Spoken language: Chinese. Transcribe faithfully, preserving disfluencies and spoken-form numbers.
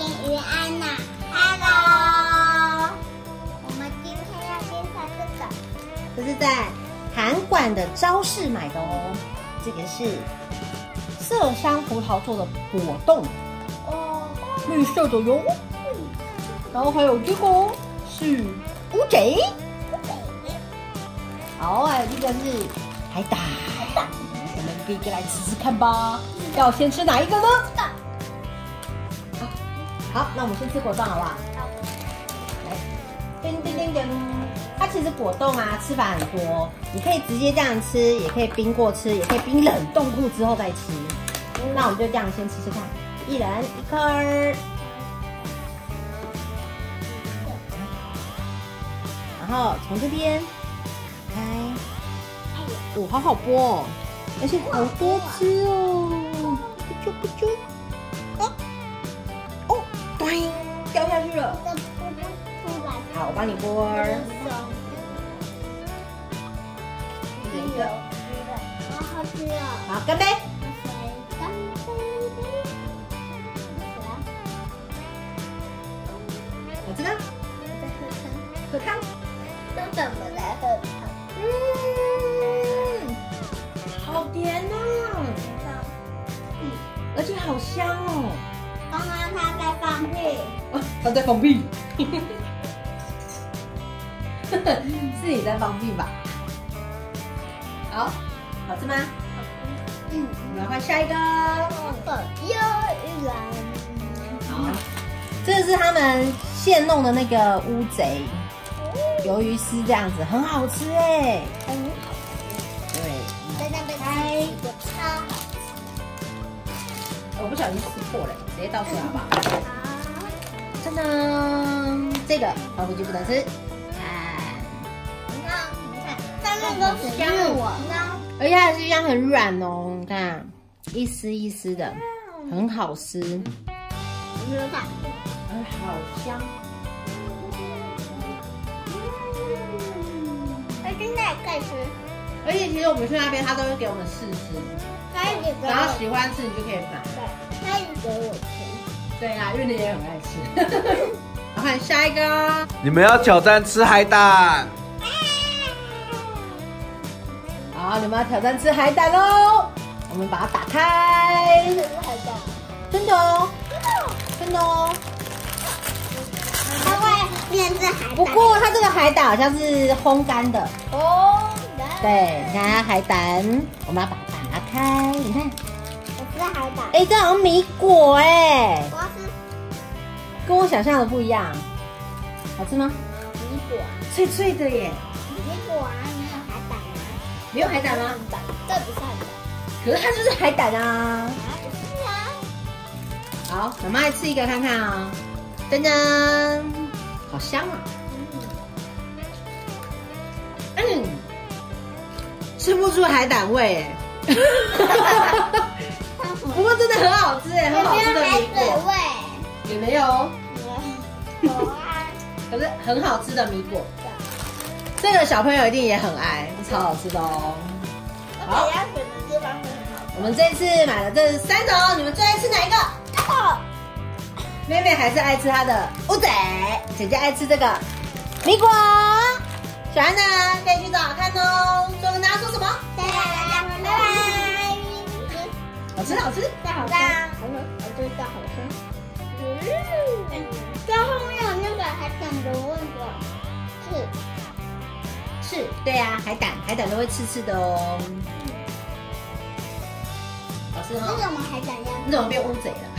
于安娜 ，Hello。我们今天要介绍这个， 这是在韩馆的超市买的哦。这个是麝香葡萄做的果冻， 哦， 绿色的哟。然后还有这个是乌贼，好，还有这个是海胆。我们可以来吃吃看吧。要先吃哪一个呢？好，好，那我们先吃果冻好不好？ 好。 来，叮叮叮叮。它其实果冻啊，吃法很多，你可以直接这样吃，也可以冰过吃，也可以冰冷冻库之后再吃。那我们就这样先吃吃看，一人一颗儿。然后从这边开，哦，好好剥哦，而且好多汁哦，不啾不啾，哦哦，咚，掉下去了。好，我帮你剥儿。这一个， 好好吃哦。 好，干杯。 干杯！ 我知道， 我在喝汤。 喝汤。 都怎么来喝汤？ 嗯，好甜哦，嗯，而且好香哦。 刚刚他在放屁。 哦，他在放屁。是你在放屁吧？好，好吃吗？ 嗯， 我们换下一个。 这个又一篮。 好，这是他们现弄的那个乌贼。鱿鱼丝这样子很好吃哎， 很好吃。对，在那边开一个超好吃。 我不小心撕破了，直接倒出来好不好？ 好。 真的，这个防腐剂不能吃。看， 你看，你看，上面都是香我呢， 而且它的香很软哦，你看，一丝一丝的，很好吃。 你说看， 哎，好香。 现在也可以吃。 而且其实我们去那边，他都会给我们试吃， 他一直给我， 然后喜欢吃你就可以买。 对，他一直给我吃。 对啊，因为你也很爱吃。好，换下一个。 你们要挑战吃海胆。 好，你们要挑战吃海胆喽！我们把它打开。 这是海胆， 真的哦，真的哦。 它会变成海胆。 不过它这个海胆好像是烘干的。 哦， 对，你看它海胆，我们要把它打开，你看。 我吃海胆。 哎，这好像米果哎， 我是跟我想象的不一样。好吃吗？ 米果， 脆脆的耶。 米果啊，没有海胆啊。 没有海胆吗？ 这不是海胆。 可是它就是海胆啊。 啊，不是啊。 好，妈妈来吃一个看看啊。噔噔，好香啊！嗯，吃不出海胆味哎。不过真的很好吃哎，很好吃的米果。也没有。 有啊。 可是很好吃的米果。这个小朋友一定也很爱，超好吃的哦。 好，要选的地方很好。 我们这次买了这三种，你们最爱吃哪一个？ 哦。 妹妹还是爱吃她的乌贼，姐姐爱吃这个米果。小安呢，可以去找看哦。最后跟大家说什么？ 拜拜，拜拜。 好吃，好吃， 再好吃，好吃，好吃，再好吃。嗯，在后面有那个海胆的问个是，是，对啊，海胆，海胆都会刺刺的哦。好吃哈。 那怎么海胆样？ 你怎么变乌贼了？